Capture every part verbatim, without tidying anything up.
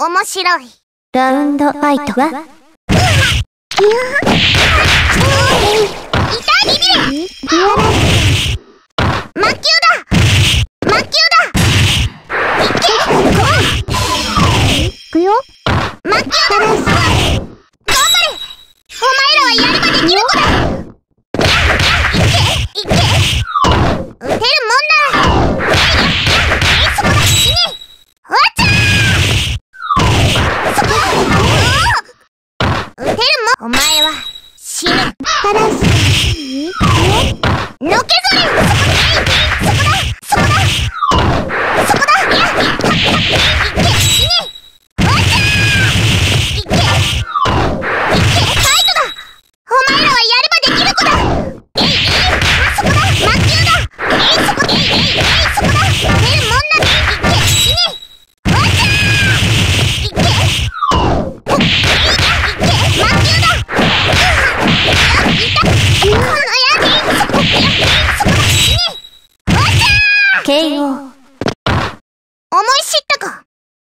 面白い。 ラウンドファイトは？うわっ！ 痛いビビれ！魔球だ！魔球だ！いけ！いくよ！魔球だ！頑張れ！お前らはやればできる子だ！いけ！いけ！打てるもんなら！えい、そこだ！死ね！わっちゃー！そこだ！打てるもん！お前は死ぬ！のけぞれ！そこだ！そこだ！そこだ！そこだ！いや！いけ！死ね！わっちゃー！いけ！いけ！ファイトだ！お前らはやればできる子だ！えいえい！そこだ！魔球だ！えいそこだ！えいえいえいそこだ！出るもんなら！いけ！死ね！わっちゃー！いけ！ほっ！えい！いけ！魔球だ！いた！このやつ！そこ！いや！そこだ！死ね！わっちゃー！ ケーオー。 思い知ったか？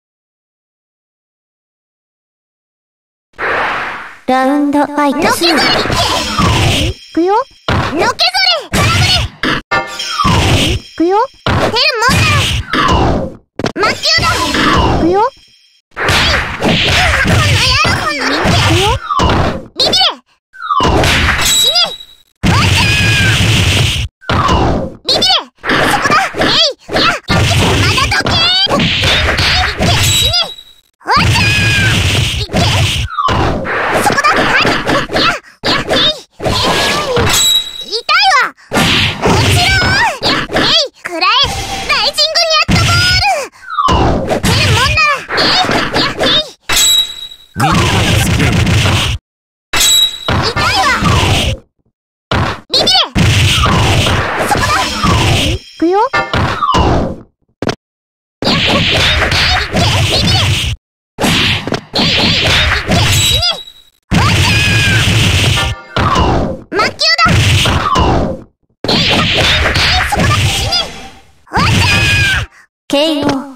ラウンドファイト。 のけぞれ！いくよ！のけぞれ！空振れ！いくよ！出るもんなら！魔球だ！いくよ！えい！この野郎！いけ！ビビれ！死ね！わっちゃー！ビビれ！そこだ！えい！いや！いけ！まだどけー！いけ！死ね！わっちゃー！いけ！そこだ！はい！いや！いや！えい！えい！痛いわ！落ちろー！いや！えい！くらえ！ライジングニャットボール！出るもんなら！えい！いや！えい！ 短いスキル。 痛いわ！ビビれ！そこだ！いくよ！いや！えい！いけ！ビビれ！えい！えい！いけ！死ね！わっちゃー！魔球だ！えい！えい！そこだ！死ね！わっちゃー！ ケーオー。